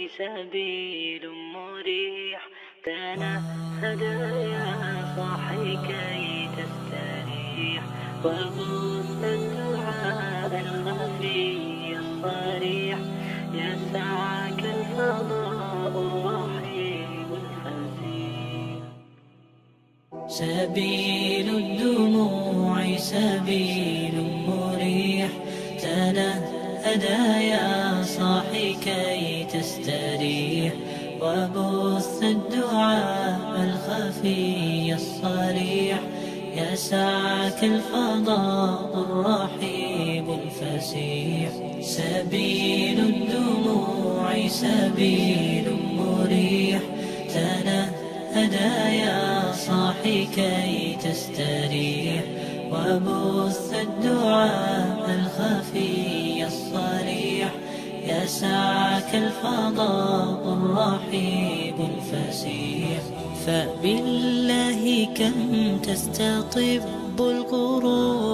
سبيل مريح تنهد يا صاحي كي تستريح وبث الدعاء الخفي الصريح يسعك الفضاء الرحيم الفسيح. سبيل الدموع سبيل مريح تنهد يا صاحي كي تستريح وبث الدعاء الخفي الصريح يسعك الفضاء الرحيب الفسيح. سبيل الدموع سبيل مريح تنهد يا صاحي كي تستريح وبث الدعاء الخفي الصريح يسعك الفضاء الرحيب الفسيح. فبالله كم تستطب القروح